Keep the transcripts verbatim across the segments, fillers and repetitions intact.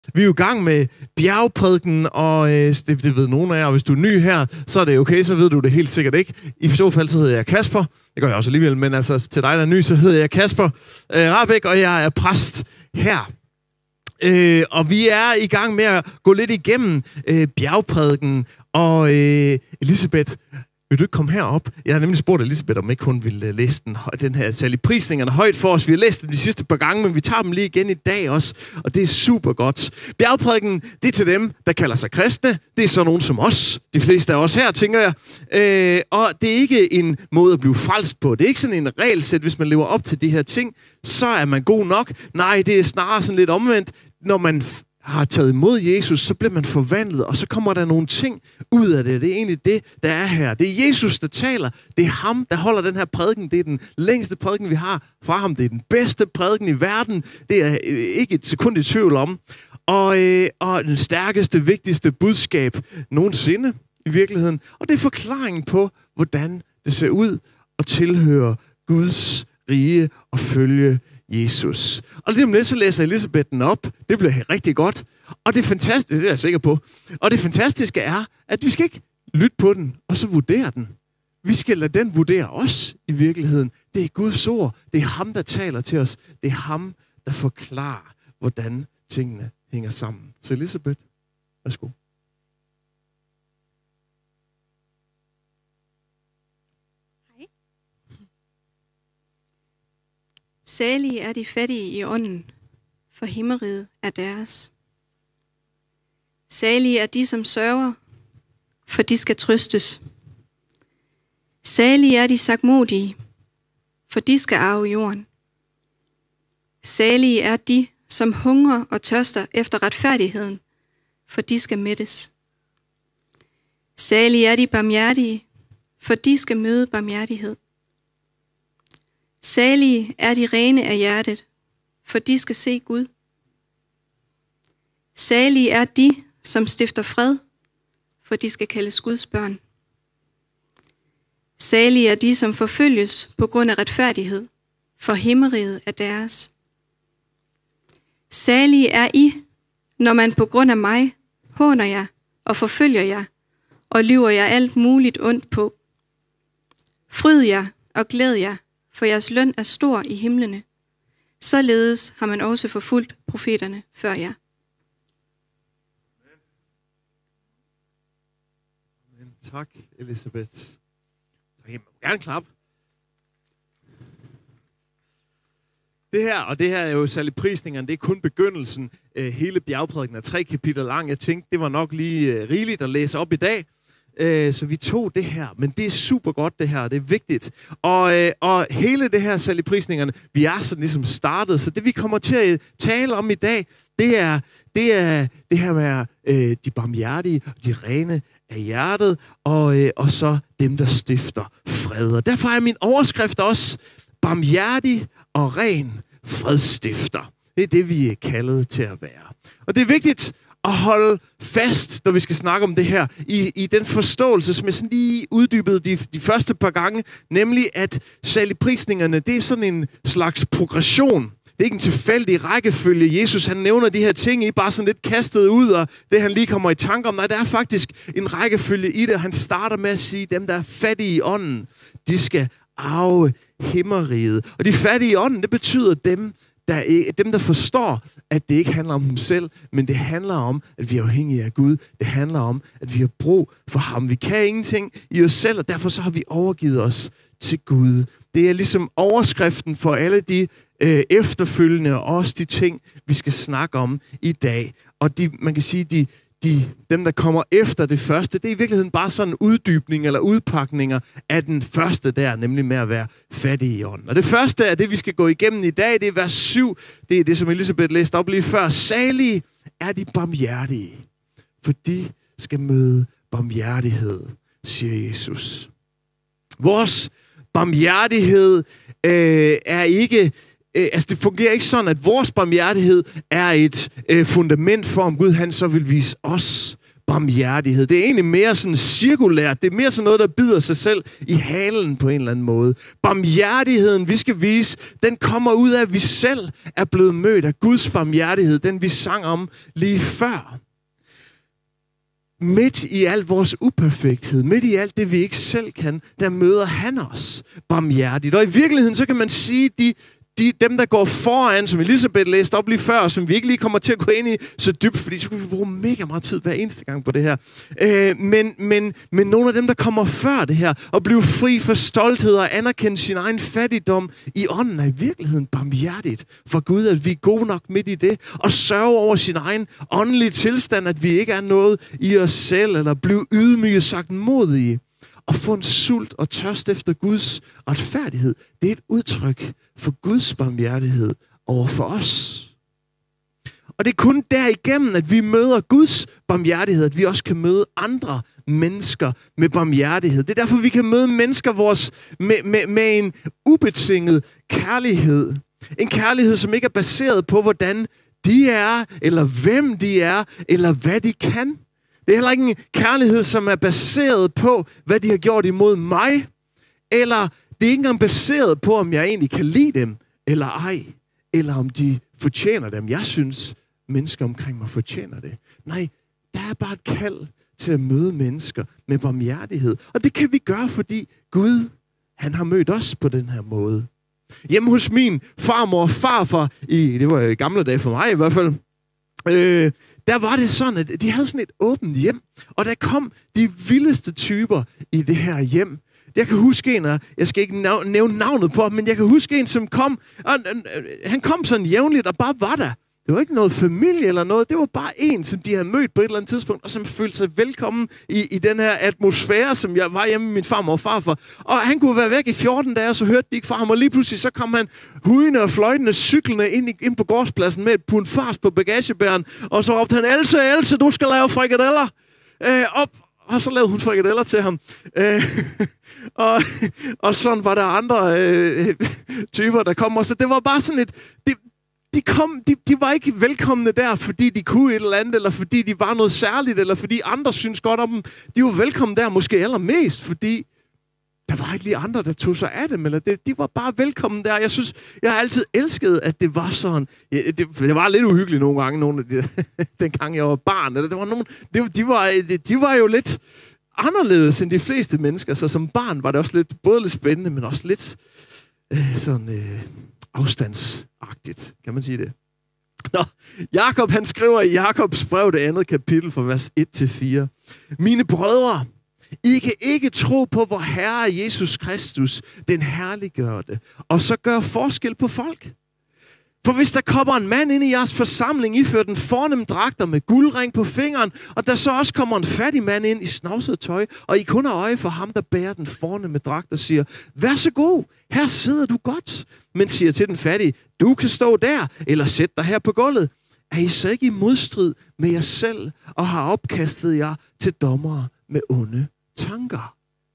Vi er jo i gang med bjergprædiken, og øh, det, det ved nogen af jer, og hvis du er ny her, så er det okay, så ved du det helt sikkert ikke. I så fald så hedder jeg Kasper, det gør jeg også alligevel, men altså til dig, der er ny, så hedder jeg Kasper øh, Rahbek, og jeg er præst her. Øh, og vi er i gang med at gå lidt igennem øh, bjergprædiken, og øh, Elisabeth, vil du ikke komme herop? Jeg har nemlig spurgt Elisabeth, om ikke hun ville læse den, den her saligprisningerne højt for os. Vi har læst dem de sidste par gange, men vi tager dem lige igen i dag også, og det er super godt. Bjergprædiken, det er til dem, der kalder sig kristne. Det er så nogen som os. De fleste af os her, tænker jeg. Øh, og det er ikke en måde at blive frelst på. Det er ikke sådan en regelsæt, hvis man lever op til de her ting, så er man god nok. Nej, det er snarere sådan lidt omvendt. Når man har taget imod Jesus, så bliver man forvandlet, og så kommer der nogle ting ud af det. Det er egentlig det, der er her. Det er Jesus, der taler. Det er ham, der holder den her prædiken. Det er den længste prædiken, vi har fra ham. Det er den bedste prædiken i verden. Det er ikke et sekund i tvivl om. Og, øh, og den stærkeste, vigtigste budskab nogensinde i virkeligheden. Og det er forklaringen på, hvordan det ser ud at tilhøre Guds rige og følge Jesus. Og lige om lidt, så læser Elisabeth den op. Det bliver rigtig godt. Og det fantastiske, det er jeg sikker på. Og det fantastiske er, at vi skal ikke lytte på den, og så vurdere den. Vi skal lade den vurdere os i virkeligheden. Det er Guds ord. Det er ham, der taler til os. Det er ham, der forklarer, hvordan tingene hænger sammen. Så Elisabeth, værsgo. Salige er de fattige i ånden, for himmeriget er deres. Salige er de, som sørger, for de skal trøstes. Salige er de sagtmodige, for de skal arve jorden. Salige er de, som hungrer og tørster efter retfærdigheden, for de skal mættes. Salige er de barmhjertige, for de skal møde barmhjertighed. Salige er de rene af hjertet, for de skal se Gud. Salige er de, som stifter fred, for de skal kaldes Guds børn. Salige er de, som forfølges på grund af retfærdighed, for himmeriget er deres. Salige er I, når man på grund af mig håner jer og forfølger jer, og lyver jer alt muligt ondt på. Fryd jer og glæd jer, for jeres løn er stor i himlene. Således har man også forfulgt profeterne før jer. Amen. Tak, Elisabeth. Så kan man gerne klappe. Det her, og det her er jo saligprisningerne, det er kun begyndelsen. Hele bjergprædiken er tre kapitler lang. Jeg tænkte, det var nok lige rigeligt at læse op i dag. Så vi tog det her, men det er super godt det her, det er vigtigt. Og, øh, og hele det her saligprisningerne, vi er sådan ligesom startet, så det vi kommer til at tale om i dag, det er det, er, det her med øh, de barmhjertige, de rene af hjertet, og, øh, og så dem, der stifter fred. Og derfor er min overskrift også barmhjertig og ren fredstifter. Det er det, vi er kaldet til at være. Og det er vigtigt at holde fast, når vi skal snakke om det her, i, i den forståelse, som jeg sådan lige uddybede de, de første par gange, nemlig at saligprisningerne, det er sådan en slags progression. Det er ikke en tilfældig rækkefølge. Jesus, han nævner de her ting, I bare sådan lidt kastet ud, og det han lige kommer i tanke om. Nej, der er faktisk en rækkefølge i det, og han starter med at sige, dem der er fattige i ånden, de skal arve himmeriget. Og de fattige i ånden, det betyder dem, Der er dem, der forstår, at det ikke handler om dem selv, men det handler om, at vi er afhængige af Gud. Det handler om, at vi har brug for ham. Vi kan ingenting i os selv, og derfor så har vi overgivet os til Gud. Det er ligesom overskriften for alle de øh, efterfølgende, og også de ting, vi skal snakke om i dag. Og de, man kan sige, de, de, dem, der kommer efter det første, det er i virkeligheden bare sådan en uddybning eller udpakninger af den første der, nemlig med at være fattig i ånden. Og det første er det, vi skal gå igennem i dag, det er vers syv. Det er det, som Elisabeth læste op lige før. Salige er de barmhjertige, for de skal møde barmhjertighed, siger Jesus. Vores barmhjertighed øh, er ikke... Øh, altså det fungerer ikke sådan, at vores barmhjertighed er et øh, fundament for, om Gud han så vil vise os barmhjertighed. Det er egentlig mere sådan cirkulært. Det er mere sådan noget, der bider sig selv i halen på en eller anden måde. Barmhjertigheden, vi skal vise, den kommer ud af, at vi selv er blevet mødt af Guds barmhjertighed. Den vi sang om lige før. Midt i al vores uperfekthed, midt i alt det, vi ikke selv kan, der møder han os barmhjertigt. Og i virkeligheden, så kan man sige, de De, dem, der går foran, som Elisabeth læste op lige før, som vi ikke lige kommer til at gå ind i så dybt, fordi så kan vi bruge mega meget tid hver eneste gang på det her. Øh, men, men, men nogle af dem, der kommer før det her, og bliver fri for stolthed og anerkende sin egen fattigdom i ånden, er i virkeligheden barmhjertigt for Gud, at vi er gode nok midt i det, og sørge over sin egen åndelige tilstand, at vi ikke er noget i os selv, eller blive ydmyge sagt modige. Og få en sult og tørst efter Guds retfærdighed, det er et udtryk for Guds barmhjertighed over for os. Og det er kun derigennem, at vi møder Guds barmhjertighed, at vi også kan møde andre mennesker med barmhjertighed. Det er derfor, vi kan møde mennesker vores, med, med, med en ubetinget kærlighed. En kærlighed, som ikke er baseret på, hvordan de er, eller hvem de er, eller hvad de kan. Det er heller ikke en kærlighed, som er baseret på, hvad de har gjort imod mig. Eller det er ikke engang baseret på, om jeg egentlig kan lide dem, eller ej. Eller om de fortjener dem. Jeg synes, mennesker omkring mig fortjener det. Nej, der er bare et kald til at møde mennesker med barmhjertighed. Og det kan vi gøre, fordi Gud, han har mødt os på den her måde. Hjemme hos min farmor og farfar, i, det var i gamle dage for mig i hvert fald, øh, der var det sådan, at de havde sådan et åbent hjem, og der kom de vildeste typer i det her hjem. Jeg kan huske en, og jeg skal ikke nævne navnet på ham, men jeg kan huske en, som kom, og han kom sådan jævnligt og bare var der. Det var ikke noget familie eller noget, det var bare en, som de havde mødt på et eller andet tidspunkt, og som følte sig velkommen i, i den her atmosfære, som jeg var hjemme med min farmor og farfar. Og han kunne være væk i fjorten dage, og så hørte de ikke fra ham, og lige pludselig så kom han hujende og fløjtende cyklende ind, i, ind på gårdspladsen med et pund fars på bagagebæren, og så råbte han, Else, Else, du skal lave frikadeller. Øh, op, og så lavede hun frikadeller til ham. Øh, og, og sådan var der andre øh, typer, der kom, og så det var bare sådan et... Det, De, kom, de, de var ikke velkomne der, fordi de kunne et eller andet, eller fordi de var noget særligt, eller fordi andre synes godt om dem. De var velkomne der måske allermest, fordi der var ikke lige andre, der tog sig af dem. Eller det, de var bare velkomne der. Jeg synes, jeg har altid elsket, at det var sådan. Ja, det, det var lidt uhyggeligt nogle gange, nogle af de, dengang jeg var barn. Eller, der var nogle, det, de, var, de var jo lidt anderledes end de fleste mennesker, så som barn var det også lidt, både lidt spændende, men også lidt øh, sådan... Øh, afstandsagtigt, kan man sige det. Nå, Jakob han skriver i Jakobs brev, det andet kapitel fra vers et til fire. Mine brødre, I kan ikke tro på vor Herre Jesus Kristus, den herliggørte, og så gør forskel på folk. For hvis der kommer en mand ind i jeres forsamling, iført en fornem dragter med guldring på fingeren, og der så også kommer en fattig mand ind i snavset tøj, og I kun har øje for ham, der bærer den fornemme dragt og siger, vær så god, her sidder du godt. Men siger til den fattige, du kan stå der, eller sæt dig her på gulvet. Er I så ikke i modstrid med jer selv, og har opkastet jer til dommere med onde tanker?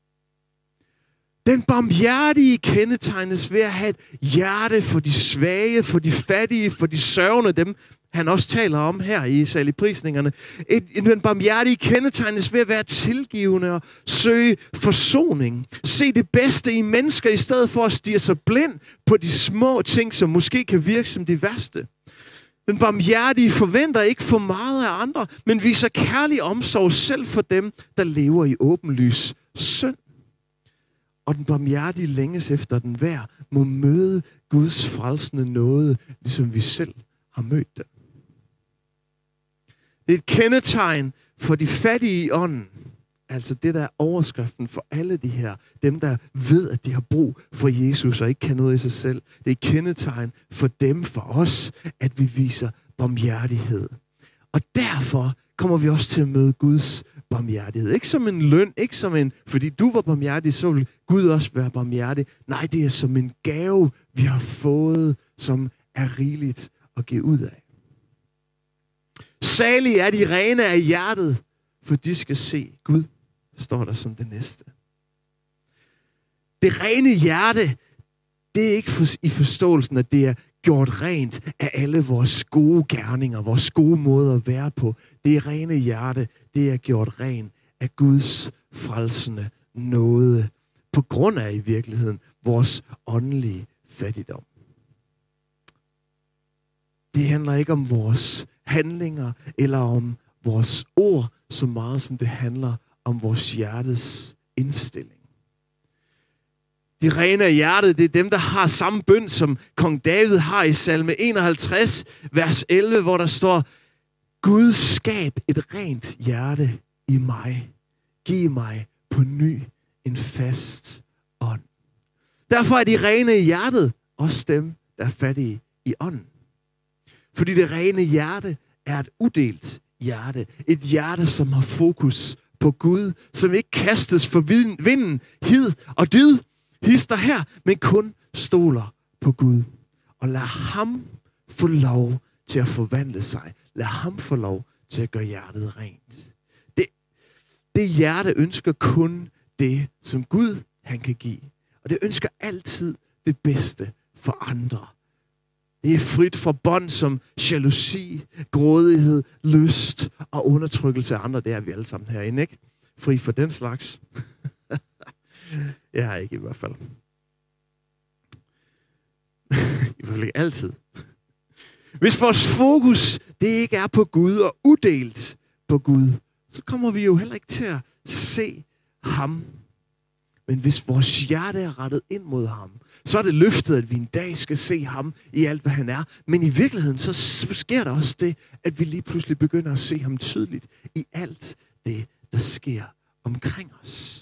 Den barmhjertige kendetegnes ved at have et hjerte for de svage, for de fattige, for de sørgende, dem han også taler om her i saligprisningerne. Den barmhjertige kendetegnes ved at være tilgivende og søge forsoning. Se det bedste i mennesker, i stedet for at stirre sig blind på de små ting, som måske kan virke som de værste. Den barmhjertige forventer ikke for meget af andre, men viser kærlig omsorg selv for dem, der lever i åbenlys synd. Og den barmhjertige længes efter den hver, må møde Guds frelsende nåde, ligesom vi selv har mødt den. Det er et kendetegn for de fattige i ånden. Altså det, der er overskriften for alle de her. Dem, der ved, at de har brug for Jesus og ikke kan noget i sig selv. Det er et kendetegn for dem, for os, at vi viser barmhjertighed. Og derfor kommer vi også til at møde Guds barmhjertighed. Ikke som en løn, ikke som en, fordi du var barmhjertig, så vil Gud også være barmhjertig. Nej, det er som en gave, vi har fået, som er rigeligt at give ud af. Salige er de rene af hjertet, for de skal se Gud, står der som det næste. Det rene hjerte, det er ikke for, i forståelsen, at det er gjort rent af alle vores gode gerninger, vores gode måde at være på. Det rene hjerte, det er gjort rent af Guds frelsende nåde, på grund af i virkeligheden vores åndelige fattigdom. Det handler ikke om vores handlinger eller om vores ord, så meget som det handler om vores hjertes indstilling. De rene af hjertet, det er dem, der har samme bøn, som kong David har i salme enoghalvtreds, vers elleve, hvor der står: Gud, skab et rent hjerte i mig. Giv mig på ny en fast ånd. Derfor er de rene i hjertet også dem, der er fattige i ånden. Fordi det rene hjerte er et udelt hjerte. Et hjerte, som har fokus på Gud, som ikke kastes for vinden, hid og dyd, hister her, men kun stoler på Gud. Og lad ham få lov til at forvandle sig. Lad ham få lov til at gøre hjertet rent. Det, det hjerte ønsker kun det, som Gud han kan give. Og det ønsker altid det bedste for andre. Det er frit for bånd som jalousi, grådighed, lyst og undertrykkelse af andre. Det er vi alle sammen herinde, ikke? Fri for den slags. Jeg er ikke i hvert fald. I hvert fald ikke altid. Hvis vores fokus, det ikke er på Gud og udelt på Gud, så kommer vi jo heller ikke til at se ham. Men hvis vores hjerte er rettet ind mod ham, så er det løftet, at vi en dag skal se ham i alt, hvad han er. Men i virkeligheden, så sker der også det, at vi lige pludselig begynder at se ham tydeligt i alt det, der sker omkring os.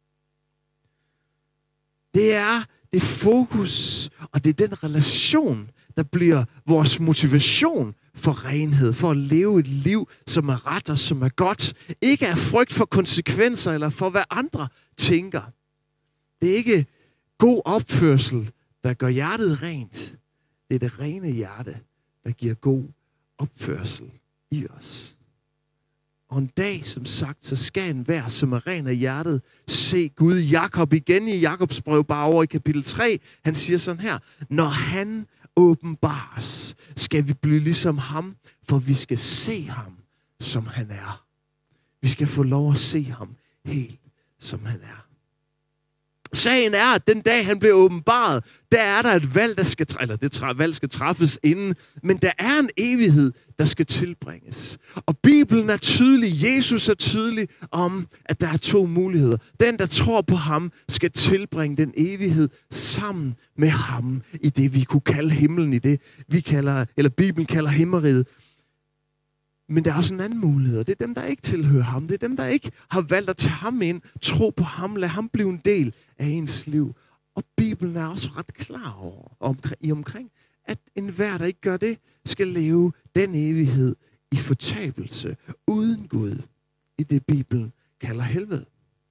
Det er det fokus, og det er den relation, der bliver vores motivation for renhed, for at leve et liv, som er ret og som er godt. Ikke af frygt for konsekvenser eller for, hvad andre tænker. Det er ikke god opførsel, der gør hjertet rent. Det er det rene hjerte, der giver god opførsel i os. Og en dag, som sagt, så skal enhver, som er ren af hjertet, se Gud. Jakob igen i Jakobs brev, bare over i kapitel tre, han siger sådan her: når han åbenbares, skal vi blive ligesom ham, for vi skal se ham, som han er. Vi skal få lov at se ham helt, som han er. Sagen er, at den dag, han bliver åbenbaret, der er der et valg, der skal, eller det valg skal træffes inden, men der er en evighed, der skal tilbringes. Og Bibelen er tydelig, Jesus er tydelig om, at der er to muligheder. Den, der tror på ham, skal tilbringe den evighed sammen med ham i det, vi kunne kalde himlen, i det, vi kalder, eller Bibelen kalder himmeriget. Men der er også en anden mulighed, og det er dem, der ikke tilhører ham. Det er dem, der ikke har valgt at tage ham ind, tro på ham, lad ham blive en del af ens liv. Og Bibelen er også ret klar over, omkring, i omkring, at enhver, der ikke gør det, skal leve den evighed i fortabelse, uden Gud, i det Bibelen kalder helvede.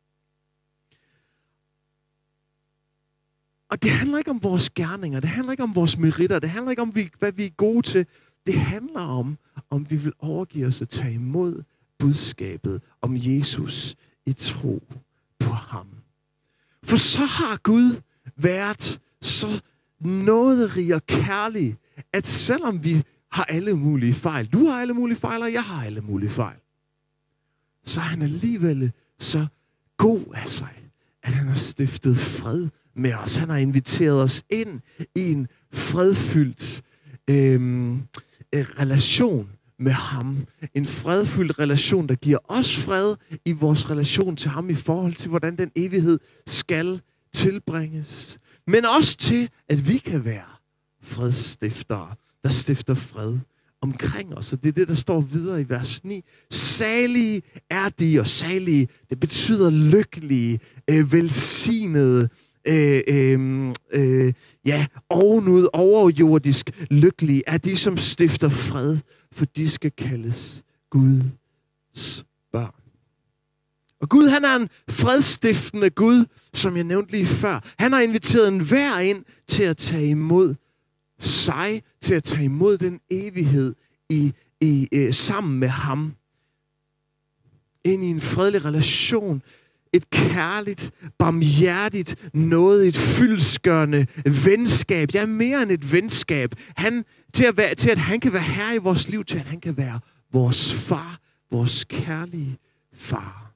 Og det handler ikke om vores gerninger, det handler ikke om vores meritter, det handler ikke om, hvad vi er gode til. Det handler om, om vi vil overgive os og tage imod budskabet om Jesus i tro på ham. For så har Gud været så nåderig og kærlig, at selvom vi har alle mulige fejl, du har alle mulige fejl, og jeg har alle mulige fejl, så er han alligevel så god af sig, at han har stiftet fred med os. Han har inviteret os ind i en fredfyldt øhm, relation med ham. En fredfyldt relation, der giver os fred i vores relation til ham i forhold til, hvordan den evighed skal tilbringes. Men også til, at vi kan være fredstiftere, der stifter fred omkring os. Og det er det, der står videre i vers ni. Salige er de, og salige, det betyder lykkelige, øh, velsignede, øh, øh, øh, ja, ovenud, overjordisk lykkelige, er de, som stifter fred, for de skal kaldes Guds børn. Og Gud, han er en fredstiftende Gud, som jeg nævnte lige før. Han har inviteret enhver ind til at tage imod sig, til at tage imod den evighed i, i, øh, sammen med ham. Ind i en fredelig relation, et kærligt, barmhjertigt, nådigt, fyldestgørende venskab. Ja, mere end et venskab. Han, til, at være, til at han kan være herre i vores liv, til at han kan være vores far, vores kærlige far.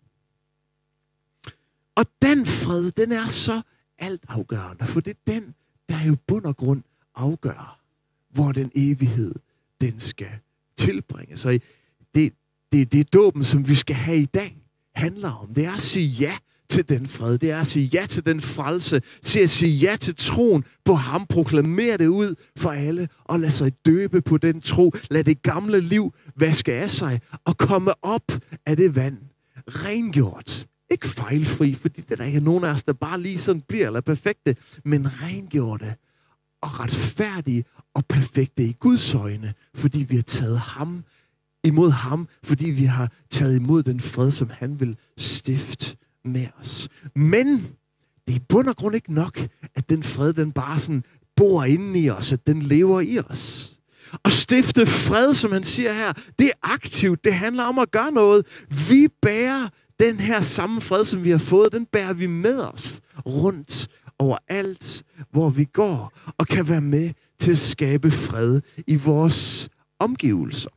Og den fred, den er så altafgørende, for det er den, der jo bund og grund afgør, hvor den evighed, den skal tilbringe. Så det, det, det er dåben, som vi skal have i dag, handler om. Det er at sige ja til den fred. Det er at sige ja til den frelse. Til at sige ja til troen på ham. Proklamere det ud for alle. Og lade sig døbe på den tro. Lad det gamle liv vaske af sig. Og komme op af det vand. Rengjort. Ikke fejlfri, fordi det der ikke er nogen af os, der bare lige sådan bliver eller perfekte. Men rengjorte. Og retfærdige og perfekte i Guds øjne. Fordi vi har taget ham imod ham, fordi vi har taget imod den fred, som han vil stifte med os. Men det er i bund og grund ikke nok, at den fred, den bare sådan bor inde i os, at den lever i os. Og stifte fred, som han siger her, det er aktivt. Det handler om at gøre noget. Vi bærer den her samme fred, som vi har fået, den bærer vi med os rundt overalt, hvor vi går, og kan være med til at skabe fred i vores omgivelser.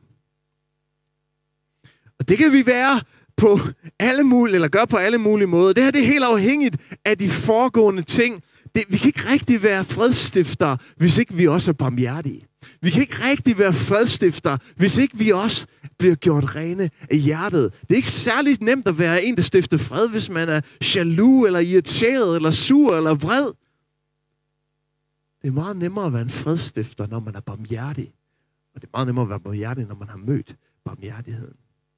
Og det kan vi være på alle mulige, eller gøre på alle mulige måder. Det her det er helt afhængigt af de foregående ting. Det, vi kan ikke rigtig være fredstiftere, hvis ikke vi også er barmhjertige. Vi kan ikke rigtig være fredstiftere, hvis ikke vi også bliver gjort rene af hjertet. Det er ikke særligt nemt at være en, der stifter fred, hvis man er jaloux, eller irriteret, eller sur, eller vred. Det er meget nemmere at være en fredstifter, når man er barmhjertig. Og det er meget nemmere at være barmhjertig, når man har mødt barmhjertigheden.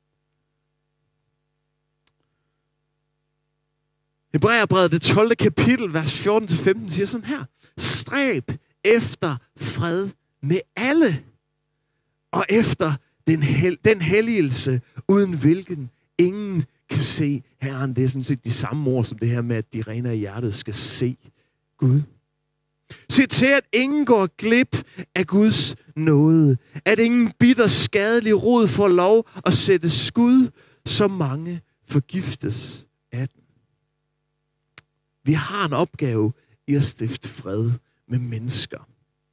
Hebræerbrevet, det tolvte kapitel, vers fjorten til femten, siger sådan her. Stræb efter fred med alle, og efter den, hel, den helligelse, uden hvilken ingen kan se Herren. Det er sådan set de samme ord, som det her med, at de rene af hjertet skal se Gud. Se til, at ingen går glip af Guds nåde. At ingen bitter, skadelig rod får lov at sætte skud, så mange forgiftes af den. Vi har en opgave i at stifte fred med mennesker.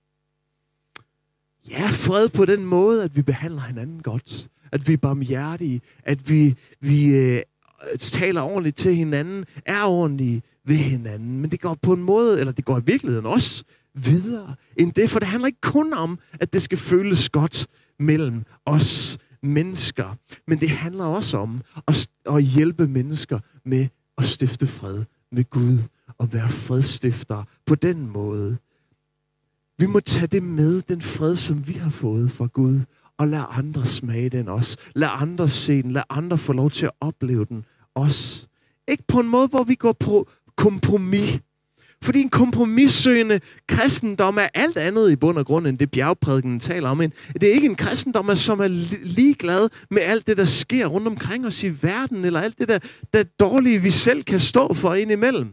Ja, fred på den måde, at vi behandler hinanden godt. At vi er barmhjertige. At vi, vi øh, taler ordentligt til hinanden. Er ordentlige ved hinanden. Men det går på en måde, eller det går i virkeligheden også videre end det. For det handler ikke kun om, at det skal føles godt mellem os mennesker. Men det handler også om at, at hjælpe mennesker med at stifte fred med Gud og være fredstiftere på den måde. Vi må tage det med, den fred, som vi har fået fra Gud, og lad andre smage den også. Lad andre se den. Lad andre få lov til at opleve den også. Ikke på en måde, hvor vi går på kompromis. Fordi en kompromissøgende kristendom er alt andet i bund og grund, end det bjergprædikenen taler om. Det er ikke en kristendom, som er ligeglad med alt det, der sker rundt omkring os i verden, eller alt det der, der dårlige, vi selv kan stå for indimellem.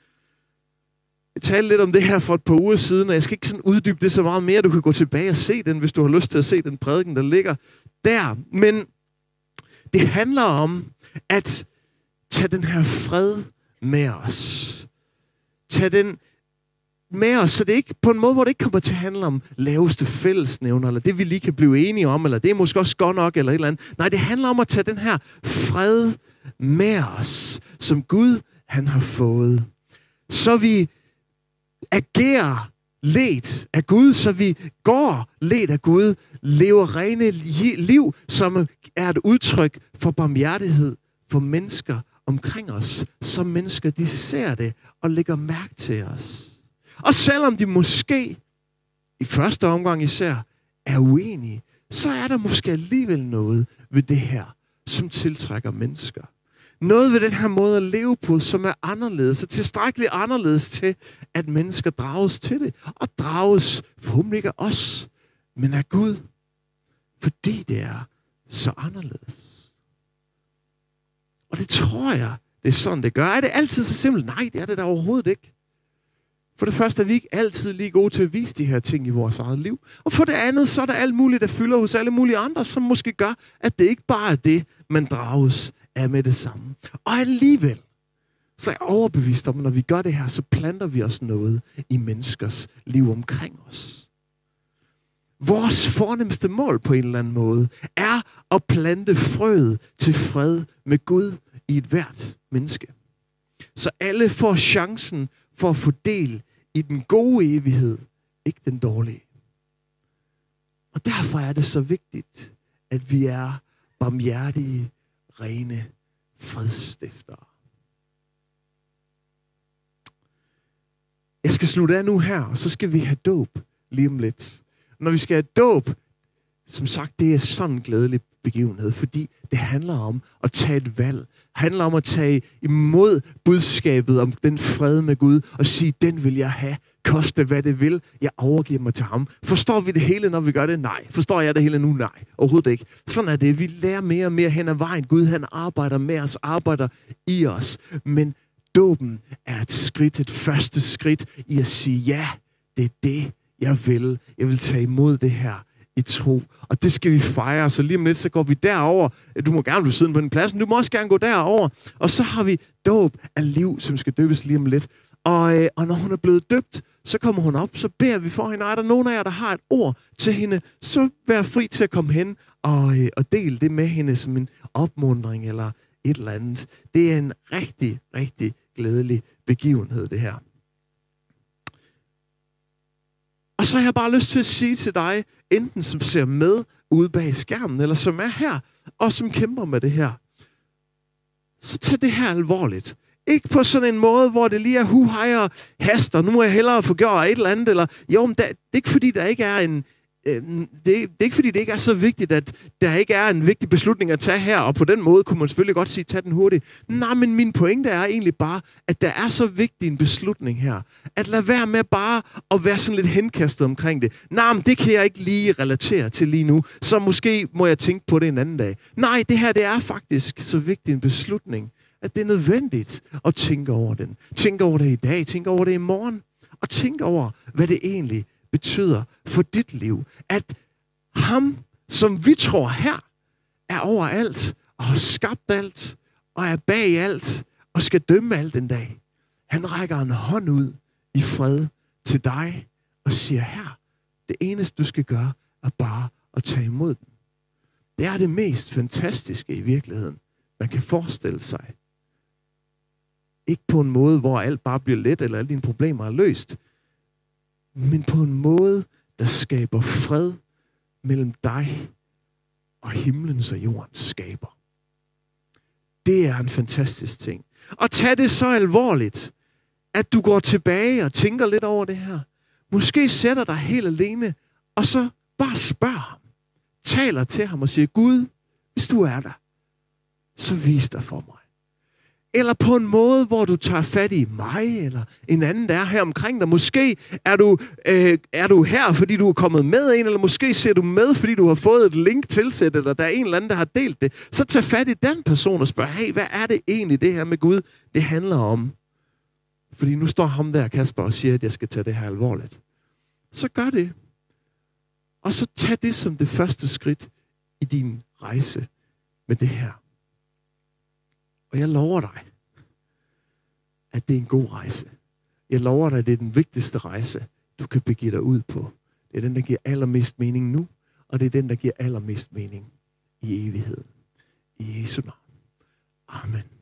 Jeg talte lidt om det her for et par uger siden, og jeg skal ikke sådan uddybe det så meget mere. Du kan gå tilbage og se den, hvis du har lyst til at se den prædiken, der ligger der. Men det handler om at tage den her fred med os. Tag den med os, så det er ikke på en måde, hvor det ikke kommer til at handle om laveste fællesnævner, eller det vi lige kan blive enige om, eller det er måske også godt nok, eller et eller andet. Nej, det handler om at tage den her fred med os, som Gud han har fået. Så vi agerer ledt af Gud, så vi går ledt af Gud, lever rene liv, som er et udtryk for barmhjertighed for mennesker omkring os, som mennesker, de ser det og lægger mærke til os. Og selvom de måske, i første omgang især, er uenige, så er der måske alligevel noget ved det her, som tiltrækker mennesker. Noget ved den her måde at leve på, som er anderledes, og tilstrækkeligt anderledes til, at mennesker drages til det. Og drages forhåbentlig ikke af os, men af Gud. Fordi det er så anderledes. Og det tror jeg, det er sådan, det gør. Er det altid så simpelt? Nej, det er det da overhovedet ikke. For det første er vi ikke altid lige gode til at vise de her ting i vores eget liv. Og for det andet, så er der alt muligt, der fylder hos alle mulige andre, som måske gør, at det ikke bare er det, man drages af med det samme. Og alligevel, Så er jeg overbevist om, at når vi gør det her, så planter vi os noget i menneskers liv omkring os. Vores fornemmeste mål på en eller anden måde er at plante frøet til fred med Gud i et hvert menneske. Så alle får chancen for at få del i den gode evighed, ikke den dårlige. Og derfor er det så vigtigt, at vi er barmhjertige, rene fredsstiftere. Jeg skal slutte af nu her, og så skal vi have dåb lige om lidt. Når vi skal have dåb, som sagt, det er sådan en glædelig begivenhed, fordi det handler om at tage et valg. Det handler om at tage imod budskabet om den fred med Gud, og sige, den vil jeg have, koste hvad det vil. Jeg overgiver mig til ham. Forstår vi det hele, når vi gør det? Nej. Forstår jeg det hele nu? Nej. Overhovedet ikke. Sådan er det. Vi lærer mere og mere hen ad vejen. Gud, han arbejder med os, arbejder i os. Men dåben er et skridt, et første skridt i at sige, ja, det er det, jeg vil. Jeg vil tage imod det her i tro. Og det skal vi fejre. Så lige om lidt, så går vi derover. Du må gerne blive siddende på den plads, men du må også gerne gå derover. Og så har vi dåb af Liv, som skal døbes lige om lidt. Og, øh, og når hun er blevet døbt, så kommer hun op, så beder vi for hende. Er der nogen af jer, der har et ord til hende, så vær fri til at komme hen og, øh, og dele det med hende som en opmuntring eller et eller andet. Det er en rigtig, rigtig glædelig begivenhed, det her. Og så har jeg bare lyst til at sige til dig, enten som ser med ude bag skærmen, eller som er her, og som kæmper med det her. Så tag det her alvorligt. Ikke på sådan en måde, hvor det lige er hu-hej og haster. Nu må jeg hellere få gjort et eller andet. Eller, jo, men der, det er ikke fordi, der ikke er en... Øh, det, det er ikke fordi, det ikke er så vigtigt, at der ikke er en vigtig beslutning at tage her. Og på den måde kunne man selvfølgelig godt sige, tag den hurtigt. Nej, men min pointe er egentlig bare, at der er så vigtig en beslutning her. At lade være med bare at være sådan lidt henkastet omkring det. Nej, men det kan jeg ikke lige relatere til lige nu. Så måske må jeg tænke på det en anden dag. Nej, det her det er faktisk så vigtig en beslutning, at det er nødvendigt at tænke over den. Tænke over det i dag, tænke over det i morgen. Og tænke over, hvad det egentlig betyder for dit liv. At ham, som vi tror her, er overalt, og har skabt alt, og er bag alt, og skal dømme alt en dag. Han rækker en hånd ud i fred til dig, og siger her, det eneste du skal gøre, er bare at tage imod den. Det er det mest fantastiske i virkeligheden, man kan forestille sig. Ikke på en måde, hvor alt bare bliver let, eller alle dine problemer er løst. Men på en måde, der skaber fred mellem dig og himlens og jordens skaber. Det er en fantastisk ting. Og tag det så alvorligt, at du går tilbage og tænker lidt over det her. Måske sætter dig helt alene, og så bare spørg ham. Taler til ham og siger, Gud, hvis du er der, så vis dig for mig. Eller på en måde, hvor du tager fat i mig, eller en anden, der er her omkring dig. Måske er du, øh, er du her, fordi du er kommet med en, eller måske ser du med, fordi du har fået et link tilsat, eller der er en eller anden, der har delt det. Så tag fat i den person og spørg, hey, hvad er det egentlig, det her med Gud, det handler om? Fordi nu står ham der, Kasper, og siger, at jeg skal tage det her alvorligt. Så gør det. Og så tag det som det første skridt i din rejse med det her. Og jeg lover dig, at det er en god rejse. Jeg lover dig, at det er den vigtigste rejse, du kan begive dig ud på. Det er den, der giver allermest mening nu, og det er den, der giver allermest mening i evigheden. I Jesu navn. Amen.